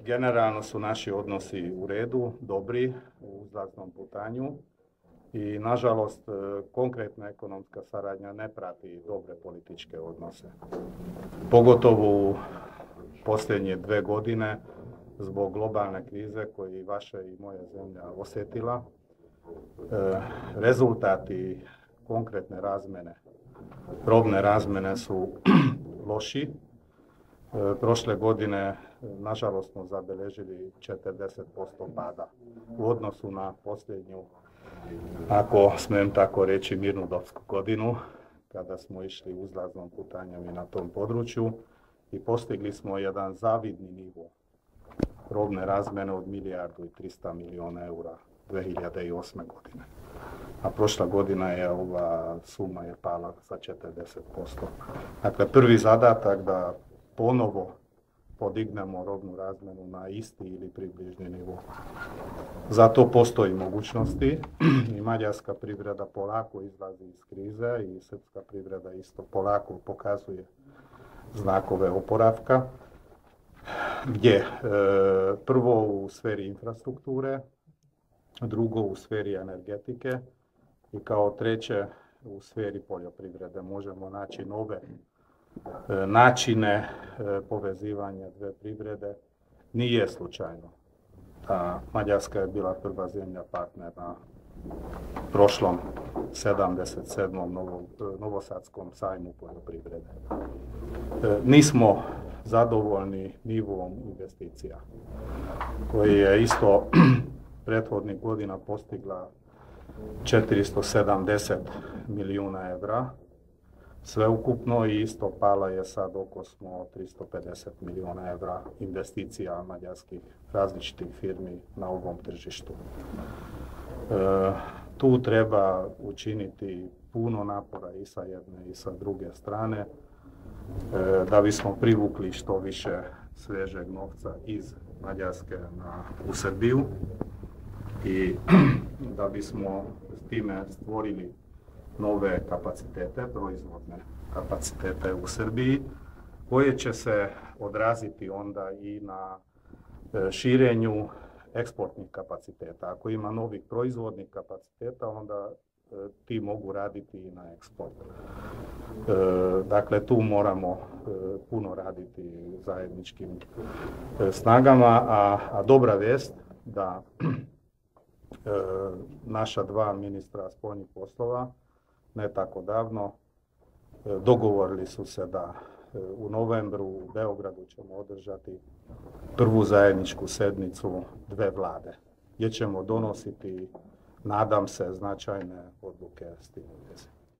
Generalno su naši odnosi u redu, dobri, u uzlaznom putanju i nažalost konkretna ekonomska saradnja ne prati dobre političke odnose. Pogotovo u posljednje 2 godine zbog globalne krize koju i vaša i moja zemlja osjetila. Rezultati konkretne razmjene, robne razmjene su loši. Prošle godine, nažalost, smo zabeležili 40% pada u odnosu na posljednju, ako smijem tako reći, mirnodopsku godinu, kada smo išli uzlaznom putanjem i na tom području i postigli smo jedan zavidni nivo robne razmjene od 1,3 milijarde eura 2008. godine. A prošla godina je ova suma je pala za 40%. Dakle, prvi zadatak da ponovo podignemo robnu razmjenu na isti ili približni nivo. Za to postoji mogućnosti i mađarska privreda polako izlazi iz krize i srpska privreda isto polako pokazuje znakove oporavka, gdje prvo u sferi infrastrukture, drugo u sferi energetike i kao treće u sferi poljoprivrede. Možemo naći nove načine povezivanja dve privrede. Nije slučajno. Mađarska je bila prva zemlja partner na prošlom 77. Novosadskom sajmu poljoprivrede. Nismo zadovoljni nivom investicija, koji je isto prethodnih godina postigla 470 milijuna evra, sveukupno i isto pala je sad oko 350 milijuna evra investicija mađarskih različitih firmi na ovom tržištu. Tu treba učiniti puno napora i sa jedne i sa druge strane, da bismo privukli što više svježeg novca iz Mađarske u Srbiju i da bismo s time stvorili nove kapacitete, proizvodne kapacitete u Srbiji, koje će se odraziti onda i na širenju eksportnih kapaciteta. Ako ima novih proizvodnih kapaciteta, onda ti mogu raditi i na eksport. Dakle, tu moramo puno raditi zajedničkim snagama, a dobra vijest da naša 2 ministra spoljnih poslova ne tako davno dogovorili su se da u novembru u Beogradu ćemo održati prvu zajedničku sjednicu 2 vlade, gdje ćemo donositi, nadam se, značajne odluke s tim u vezi.